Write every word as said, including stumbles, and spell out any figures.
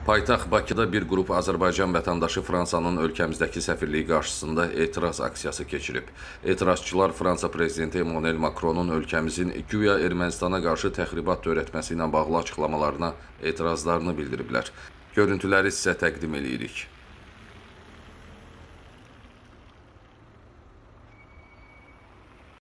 Paytaxt Bakıda bir qrup Azərbaycan vətəndaşı Fransanın ölkəmizdəki səfirliyi qarşısında etiraz aksiyası keçirib. Etirazçılar Fransa prezidenti Emmanuel Macronun ölkəmizin güya Ermənistana qarşı təxribat törətməsi ilə bağlı açıqlamalarına etirazlarını bildiriblər. Görüntüləri sizə təqdim edirik.